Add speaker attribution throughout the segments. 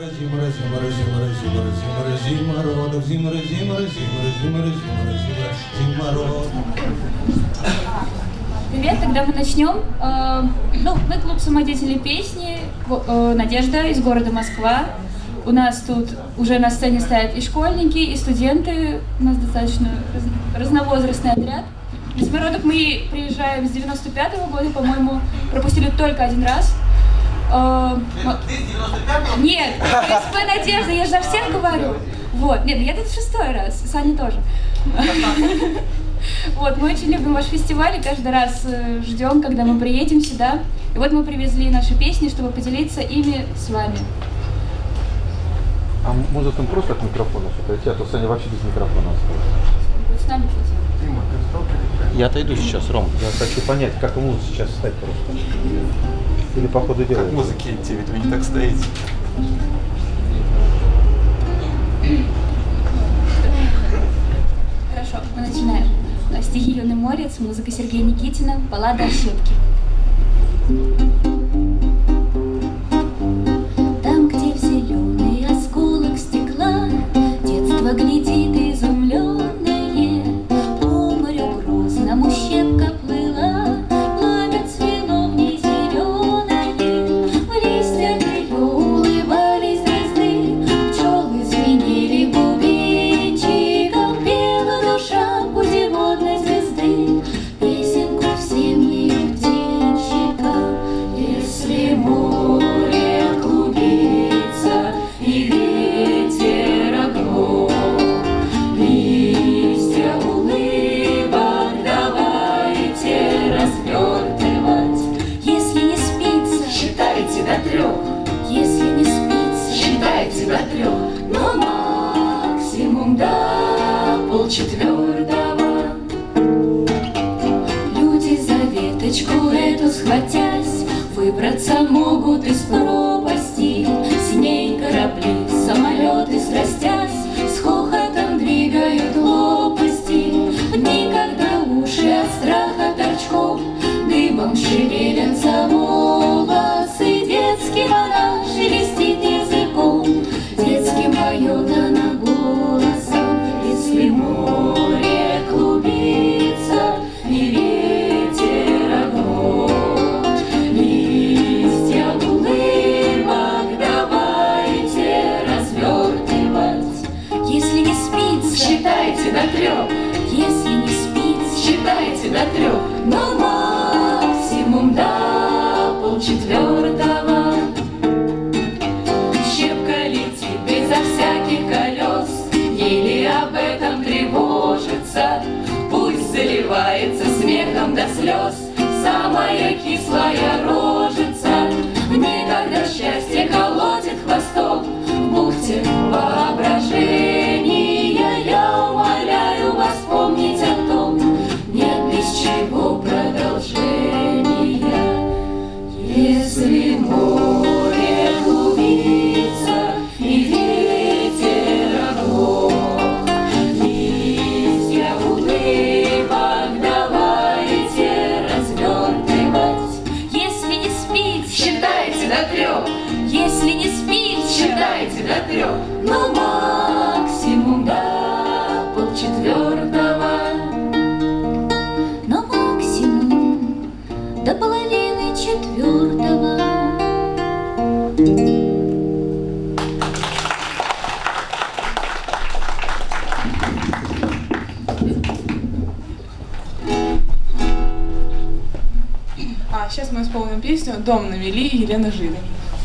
Speaker 1: Привет, тогда мы начнем. Мы клуб самодеятельной песни «Надежда» из города Москва. У нас тут уже на сцене стоят и школьники, и студенты. У нас достаточно разновозрастный отряд. Самородок мы приезжаем с 95-го года, по-моему, пропустили только один раз.
Speaker 2: Ты с 95-го?
Speaker 1: Нет, СП «Надежда», я же за всех говорю. Вот, нет, я тут 6-й раз, и Саня тоже. Вот, мы очень любим ваш фестиваль и каждый раз ждем, когда мы приедем сюда. И вот мы привезли наши песни, чтобы поделиться ими с вами.
Speaker 3: А может он просто от микрофона отойти, а то Саня вообще без микрофона остался.
Speaker 1: Будет с нами пойти.
Speaker 3: Я отойду сейчас, Ром. Я хочу понять, как ему сейчас стать просто. Или по ходу дела.
Speaker 2: Как музыки идти, ведь вы не так стоите.
Speaker 1: Хорошо, мы начинаем. Стихи «Юный морец», музыка Сергея Никитина, баллада «Ошибки». Там, где в зеленый осколок стекла детство глядит изумленное, по морю грозному щепка плыла, пламя цвело в ней зеленое, в листьях ее улыбались звезды, пчелы звенели бубенчиком, пела душа путеводной звезды песенку всем ее птенчикам. Если море клубится и ветер оглох, листья улыбок давайте развертывать. Если не спится, считайте до 3. Если не спится, считайте до 3. Но максимум до 3:30. Люди за веточку эту схватясь выбраться могут из пропасти. С ней корабли, самолеты срастясь, с хохотом двигают лопасти. Дни, когда уши от страха торчком дыбом шевелятся волосы, детский монах шелестит языком, детским поет она голосом. Если море клубится и ветер оглох, листья улыбок давайте развертывать. Если не спится, считайте до 3. Если не спится, считайте до 3. Но максимум до 3:30. Щепка летит безо всяких колес, еле об этом тревожится. Пусть заливается смехом до слез самая кислая рожица. Никогда счастье колотит хвостом в бухте воображения. Я умоляю вас помнить о том, нет без чего продолжения. Если море клубится и ветер оглох, листья улыбок давайте развертывать. Если не спите, считайте до 3. Если не спите, считайте до 3. Но максимум до 3:30. Но максимум до 3:30.
Speaker 4: Сейчас мы исполним песню «Дом на мели» Елены Жилин.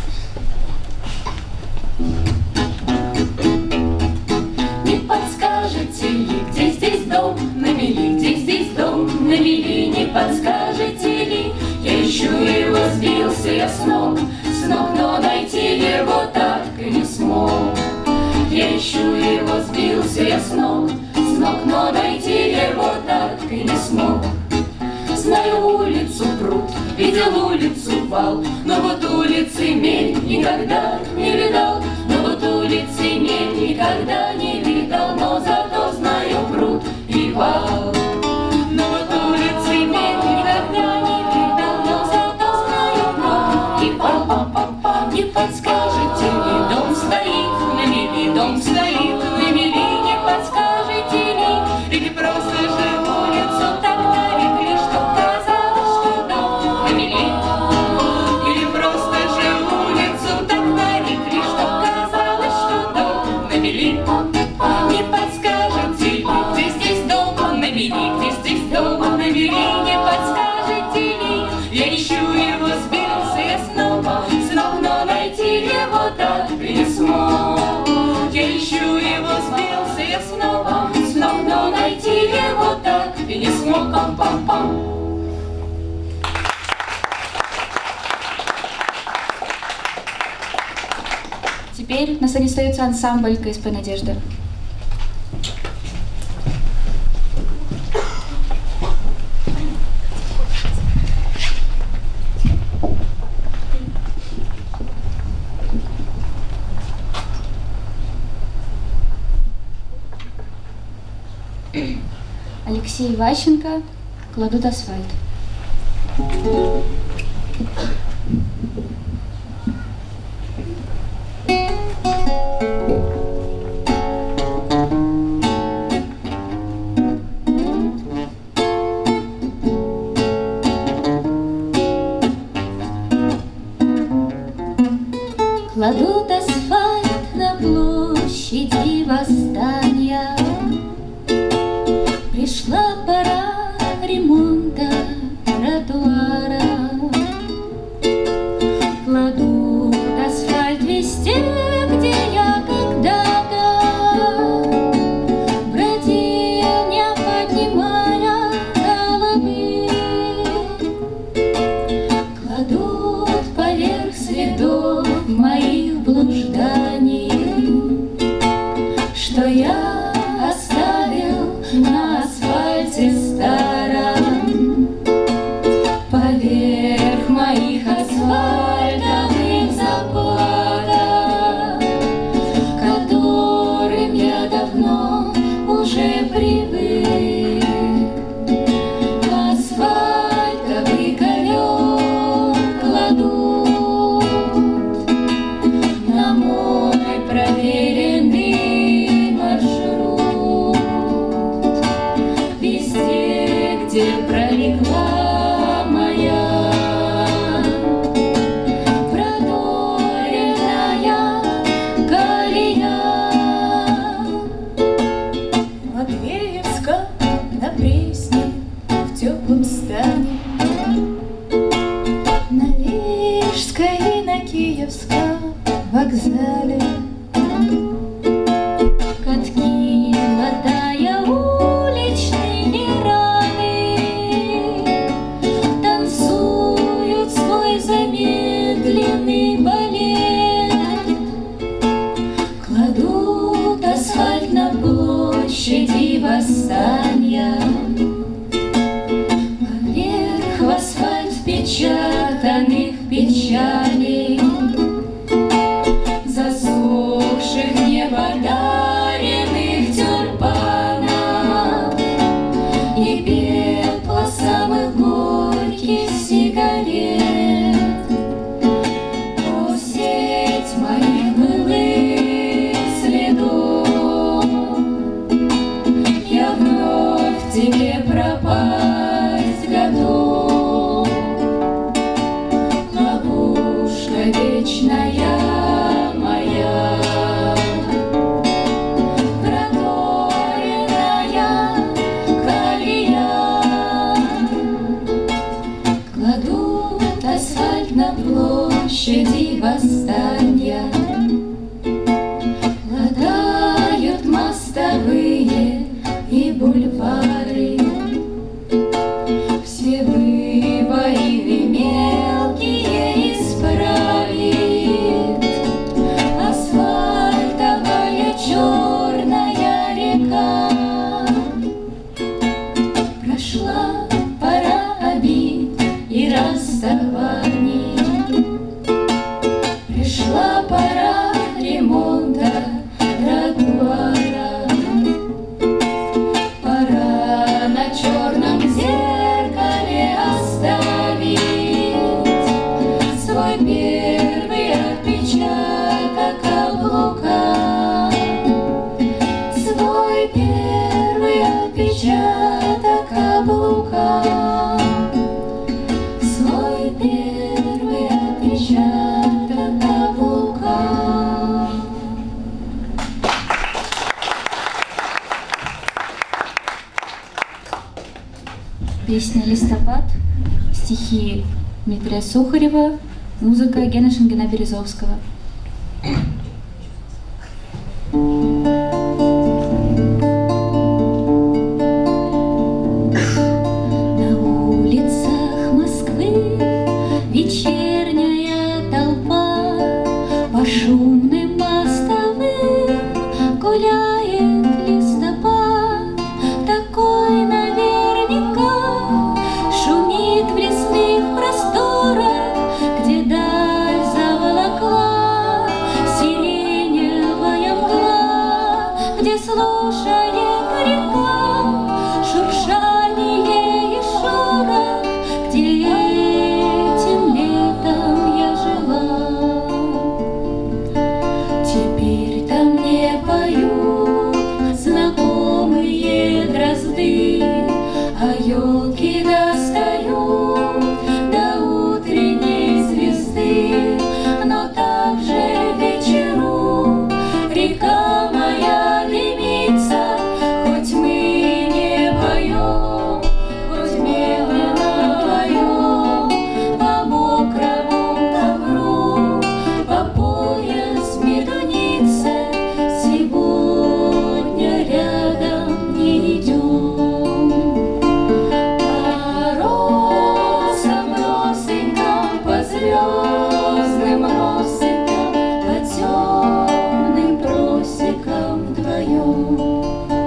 Speaker 1: Не подскажете ли, где здесь дом на мели, где здесь дом на мели, не подскажете ли? Я ищу его, сбился я с ног, но найти его так и не смог. Я ищу его, сбился я с ног, но найти его так и не смог. Знаю улицу пруд, видел улицу вал, но вот улицы мель никогда не видал, но вот улицы мель никогда не видал, но зато знаю пруд и вал. Но вот улицы мель никогда не видал, но зато знаю пруд и вал. Не подскажете ли, дом стоит дом стоит на мели, не подскажете ли? Или просто же улицу так нарекли, что казалось, что дом на мели? Или просто же улицу так нарекли, что казалось, что дом на мели? Не подскажете ли, где здесь дом на мели, где здесь дом на мели? Не подскажете ли? Я ищу его, сбился я с ног, но найти его так и не смог. Я ищу его, сбился я с ног, но найти его так и не смог. Пам-пам-пам.
Speaker 5: Теперь на сцене остается ансамбль КСП «Надежда». Алексей Ващенко «Кладут асфальт».
Speaker 6: Кладут асфальт на площади восстания. Пришла пора ремонта тротуара. Кладут асфальт везде, где я когда-то бродил, не поднимая головы. Кладут поверх следов моих блужданий, что я оставил на асфальте старом. Поверх моих асфальтовых заплаток, которым я давно уже привык. Асфальтовый ковер кладут на мой проверенный маршрут. Везде, где пролегла моя продоренная колея.
Speaker 1: Матвеевска на Пресне, в теплом стане,
Speaker 6: На Рижской и на Киевском вокзале катки, латая уличные раны, танцуют свой замедленный балет. Кладут асфальт на площади восстания. Поверх в асфальт впечатанных печалей, засохших неподаренных тюльпанов и пепла самых горьких сигарет. О, сеть моих былых следов, я вновь в тебе пропасть готов. Ловушка вечная моя, продоренная колея. Кладут асфальт на площади восстания. Ладают мостовые и бульвары. Все выбоины мелкие исправит асфальтовая черная река. Прошла пора обид и расставаний. Пришла пора ремонта тротуара. Пора на черном зеркале оставить свой первый отпечаток каблука.
Speaker 5: Песня «Листопад», стихи Дмитрия Сухарева, музыка Гены Шенгина-Березовского.
Speaker 6: На улицах Москвы вечерняя толпа по шумным мостовым гуляет листопад. Такой наверняка шумит в лесных просторах, где даль заволокла сиреневая мгла, где слушает река шуршание и шорох, где этим летом я жила. Теперь там не поют знакомые дрозды, а елки достают до утренней звезды. Но также вечеру река моя дымится, хоть мы не поем, хоть медленно поем по мокрому ковру, по пояс медуницы. Сегодня рядом не идем. По росам росынкам, по звездным россыпям, по темным просекам вдвоем.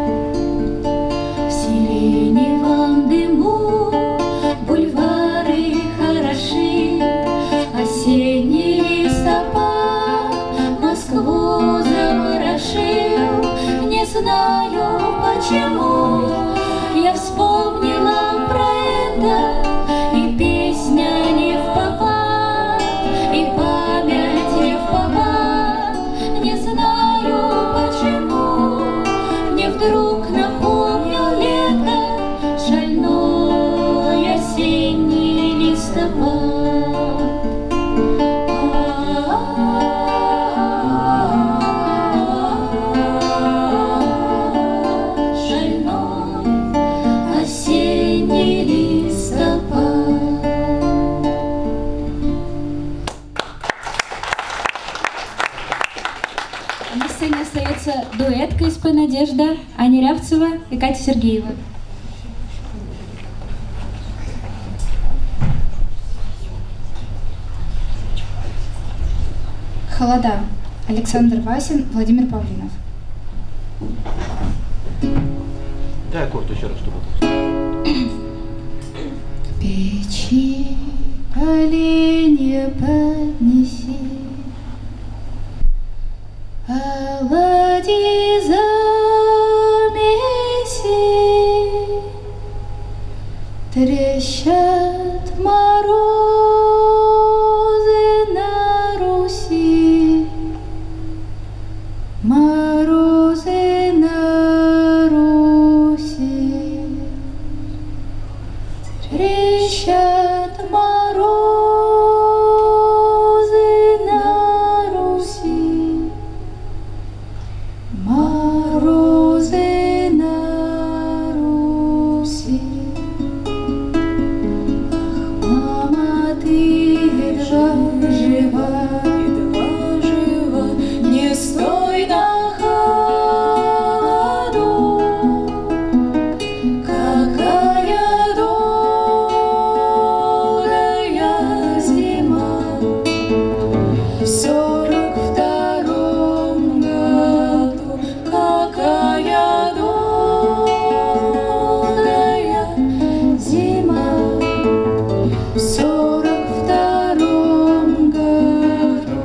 Speaker 6: В сиреневом дыму бульвары хороши, осенний листопад Москву заворошил. Не знаю почему я вспомнила про это, и песня не впопад, и память не впопад. Не знаю почему мне вдруг напомнил лето шальной осенний листопад. Шальной осенний листопад.
Speaker 5: На сцене остается дуэт КСП «Надежда», Аня Рябцева и Катя Сергеева.
Speaker 7: «Холода». Александр Васин, Владимир Павлинов.
Speaker 3: Дай аккорд еще раз, чтобы.
Speaker 6: Печи поленья поднеси, оладьи замеси, трещат морозы на Руси, морозы на Руси. Трещат морозы на Руси, морозы на Руси. Ах, мама, ты едва жива, не стой на холоду. Какая долгая зима в 42-м году. Какая долгая зима в 42-м году.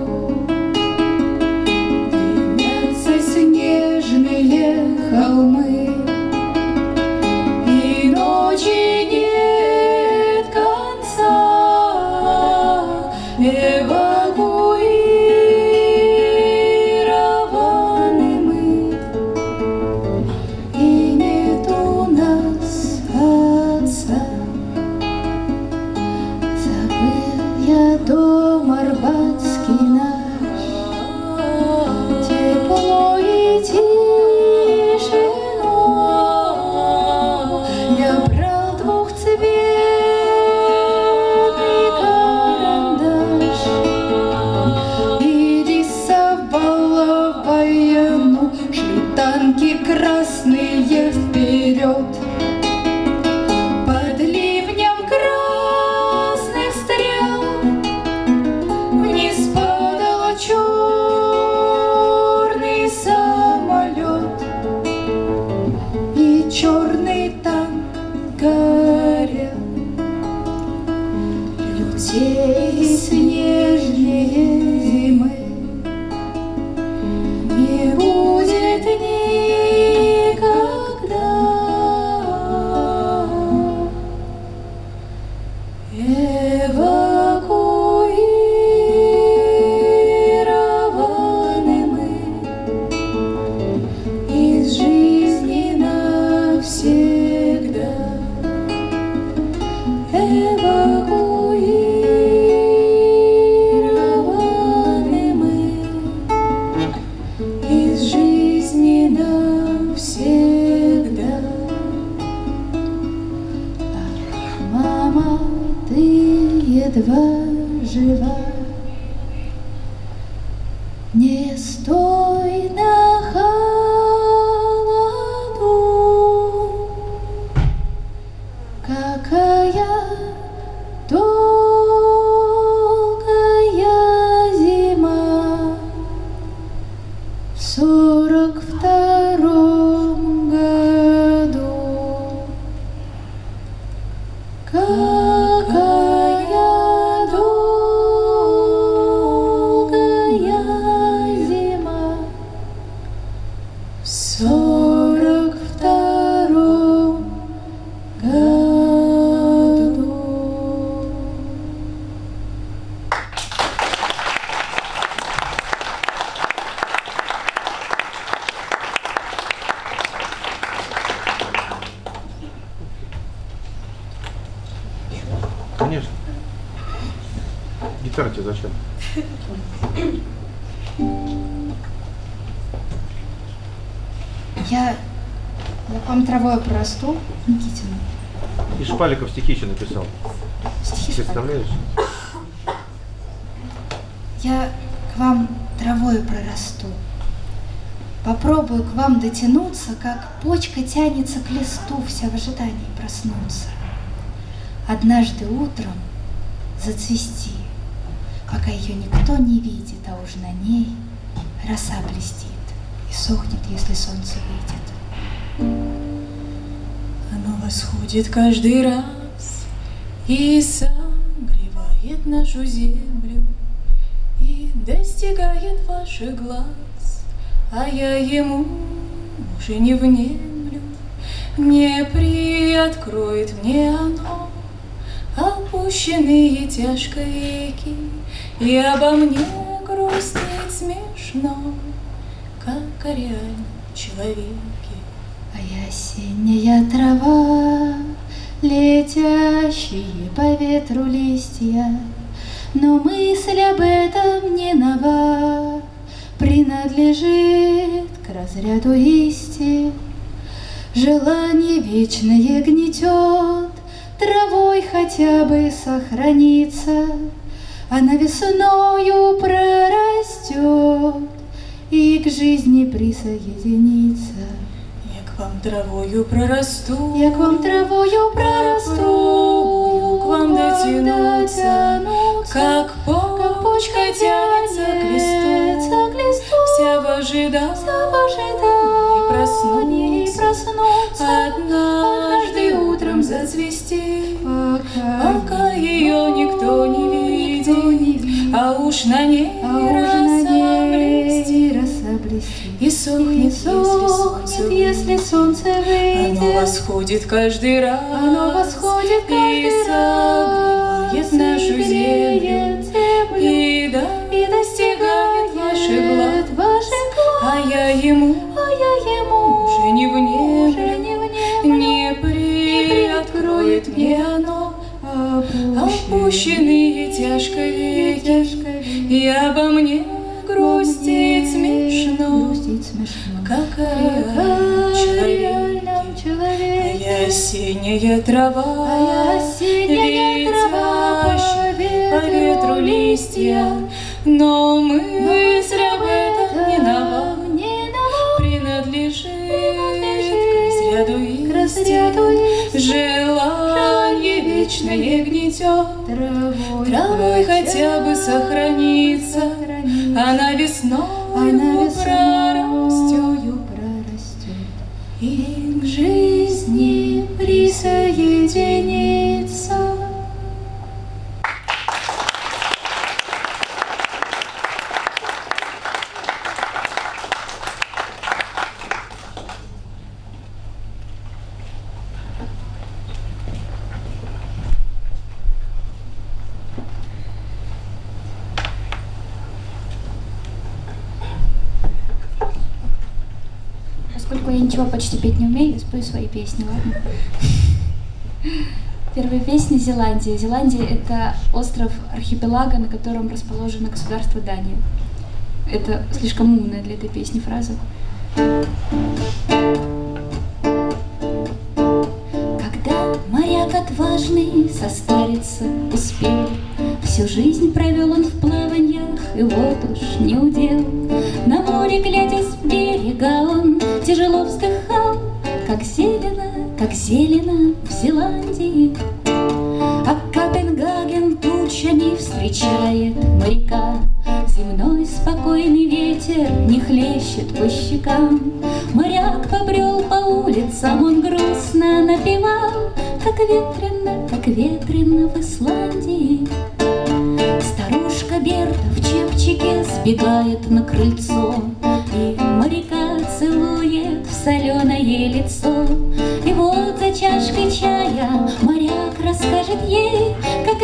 Speaker 6: Дымятся снежные холмы, и ночи нет конца. Эвакуированы мы, и нет у нас отца. Забыл я дом арбатский наш, тепло и тишину. стала войну, шли танки красные вперед. Под ливнем красных стрел вниз падал черный самолет, и черный танк горел. Лютей снежнее зимы не будет никогда. Эвакуированы мы из жизни навсегда. Эвакуированы мы из жизни навсегда. Ах, мама, ты едва жива, не стой на холоду. Какая долгая зима в 42-м году. Какая долгая зима в 42-м году.
Speaker 3: Конечно. Гитара тебе зачем?
Speaker 7: Я к вам травой прорасту, Никитина.
Speaker 3: И Шпаликов стихи еще написал.
Speaker 7: Стихи Шпаликова.
Speaker 3: Представляешь?
Speaker 7: Я к вам травой прорасту. Попробую к вам дотянуться, как почка тянется к листу, вся в ожидании проснуться. Однажды утром зацвести, пока ее никто не видит, а уж на ней роса блестит и сохнет, если солнце выйдет.
Speaker 1: Оно восходит каждый раз и согревает нашу землю и достигает ваших глаз, а я ему уже не внемлю. Не приоткроет мне оно опущенные тяжко веки, и обо мне грустит смешно, как о реальном человеке.
Speaker 6: А я осенняя трава, летящие по ветру листья, но мысль об этом не нова, принадлежит к разряду истин. Желание вечное гнетет, травой хотя бы сохраниться, она весною прорастет и к жизни присоединится.
Speaker 1: Я к вам травою прорасту,
Speaker 6: Я к вам травою прорасту,
Speaker 1: попробую к вам дотянуться, как почка тянется к листу, вся в ожидании проснуться, однажды утром зацвести, пока ее никто не видит, а уж на ней роса блестит и сохнет,
Speaker 6: если солнце выйдет.
Speaker 1: Оно восходит каждый раз, и согревает нашу землю, и достигает ваших глаз, а я ему уже не внемлю. Не приоткроет мне оно опущенные тяжко веки, и обо мне грустит смешно, как о реальном человеке. А я осенняя трава, летящая по ветру листья, но мысль об этом не
Speaker 4: хотя бы сохранится, она весною прорастет
Speaker 7: и к жизни присоединится.
Speaker 5: Поскольку я ничего почти петь не умею, я спою свои песни, ладно? Первая песня — Зеландия. Зеландия — это остров архипелага, на котором расположено государство Дания. Это слишком умная для этой песни фраза. Когда моряк отважный состариться успел, всю жизнь провел он в плаваньях, и вот уж не удел. На море, глядя с берега, он тяжело вздыхал, как зелено в Зеландии. А Копенгаген тучами встречает моряка. Земной спокойный ветер не хлещет по щекам. Моряк побрел по улицам, он грустно напевал, как ветрено в Исландии. Старушка Берта в чепчике сбегает на крыльцо и моряка целует в соленое лицо. И вот за чашкой чая моряк расскажет ей, как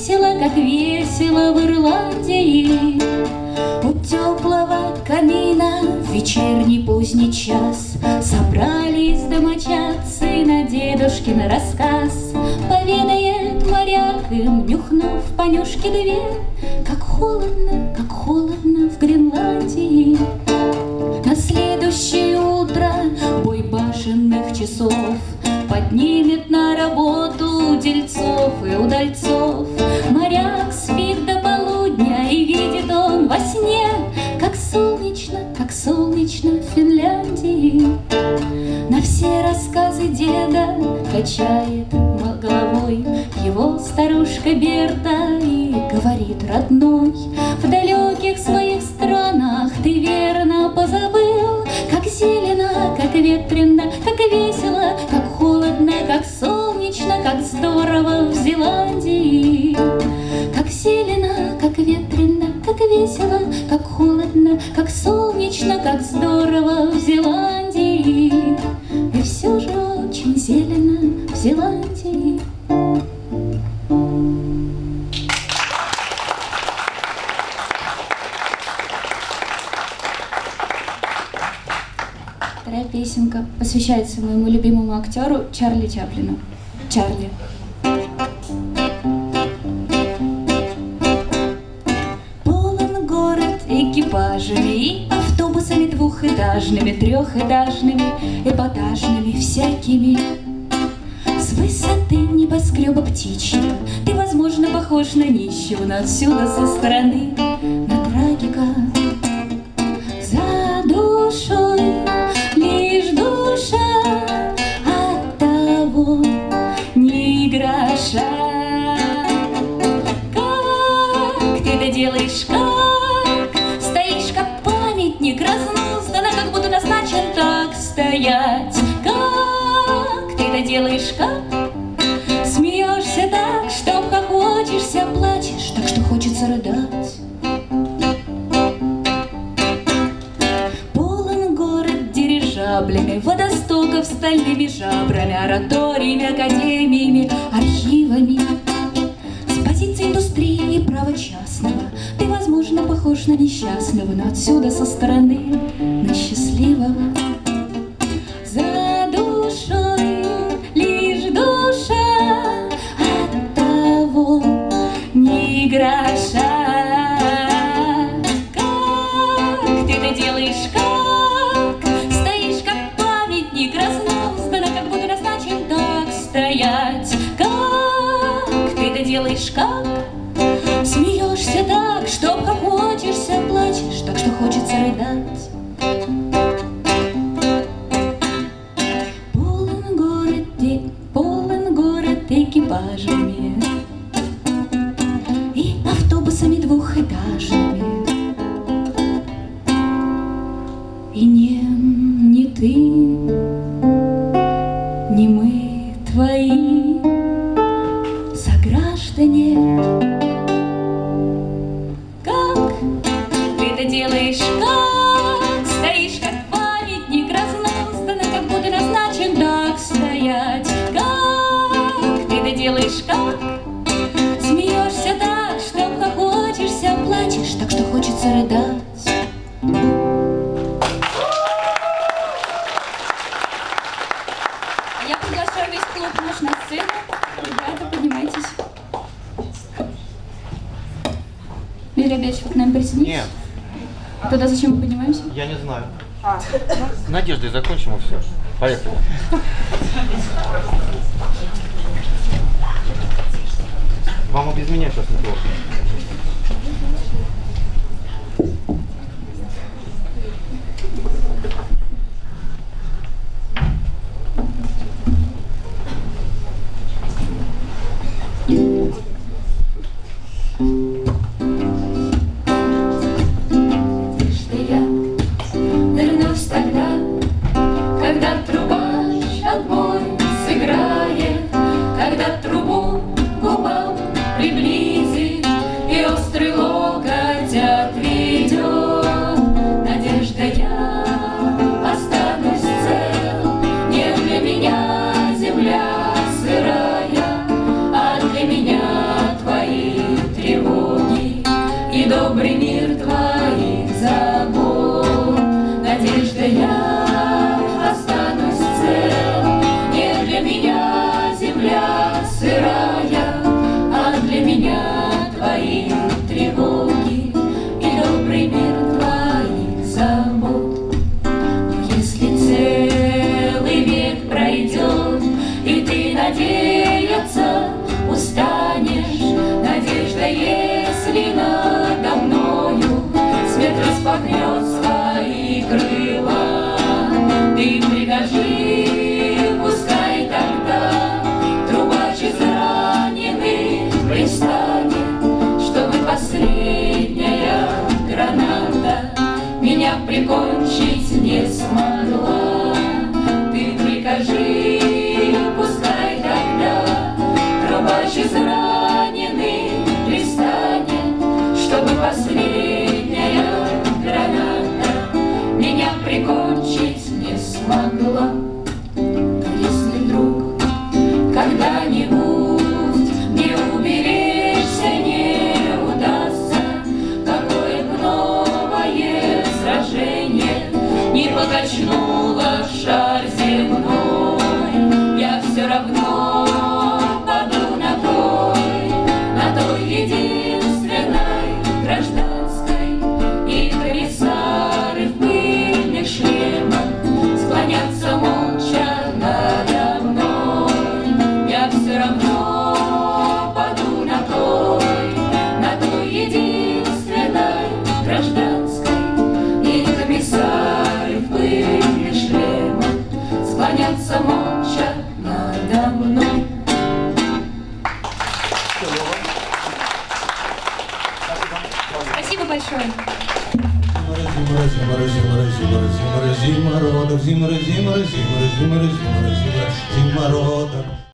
Speaker 5: весело в Ирландии. У теплого камина в вечерний поздний час собрались домочадцы на дедушкин рассказ. Поведает моряк им, нюхнув понюшки две, как холодно в Гренландии. На следующее утро бой башенных часов поднимет на работу дельцов и удальцов. Моряк спит до полудня, и видит он во сне, как солнечно в Финляндии. На все рассказы деда качает головой его старушка Берта и говорит: родной, в далеких своих странах ты верно позабыл, как зелено, как ветрено, как весело, как холодно, как солнечно, как здорово в Зеландии. Как зелено, как ветрено, как весело, как холодно, как солнечно, как здорово в Зеландии. И все же очень зелено в Зеландии. Вторая песенка посвящается моему любимому актеру Чарли Чаплину. Чарли. Полон город экипажами и автобусами двухэтажными, трехэтажными, эпатажными всякими. С высоты небоскреба птичьего ты, возможно, похож на нищего, но отсюда со стороны на трагика. За душой лишь душа, от того ни гроша. Как ты это делаешь, как стоишь, как памятник разнузданно, как будто назначен так стоять. Как ты это делаешь, как смеешься так, что хохочешься, плачешь так, что хочется рыдать. Водостоков стальными жабрами, ораториями, академиями, архивами. С позиции индустрии и права частного ты, возможно, похож на несчастного, но отсюда со стороны на счастливого. За душой лишь душа, от того ни гроша. Как ты это делаешь, как ты это делаешь, как смеешься так, что хохочешься, плачешь так, что хочется рыдать. Полон город экипажами и автобусами
Speaker 6: И ни ты, ни мы твои сограждане.
Speaker 5: Как ты это делаешь, как стоишь, как памятник разнузданно, как будто назначен так стоять. Как ты это делаешь, как смеешься так, что хохочешься, плачешь так, что хочется рыдать.
Speaker 6: Я приглашаю весь клуб наш на сцену. Ребята, поднимайтесь. Дмитрий Андреевич, вы к нам присоединитесь?
Speaker 3: Нет,
Speaker 6: Тогда зачем мы поднимаемся?
Speaker 3: я не знаю. Надеждой закончим и все. Поехали. Вам и без меня сейчас неплохо.
Speaker 1: Что я вернусь тогда, когда трубач отбой сыграет, когда трубу губам приблизит и острый локоть отведет. Надежда, я останусь цел, не для меня земля сырая, а для меня твои тревоги и добрый мир твоих забот. Надежда, я останусь цел, не для меня земля сырая, а для меня твои тревоги и добрый мир твоих забот. Но если целый век пройдет, и ты надеяться устанешь, надежда, если надо мною свет распахнет свои крыла, ты прикажи, пускай тогда трубач израненный пристанет, чтобы последняя граната меня прикончить не смогла. Ты прикажи, пускай тогда трубач израненный пристанет, чтобы последняя граната меня прикончить не смогла. Но если вдруг когда-нибудь мне уберечься не удастся, какое б новое сражение не покачнуло шар земной, я все равно паду на той единственной гражданской, и комиссары в пыльных шлемах склонятся молча надо мной. Я все равно паду на той единственной гражданской, и комиссары в пыльных шлемах склонятся молча надо мной.
Speaker 6: Спасибо большое.
Speaker 8: Зима родов, зима родов.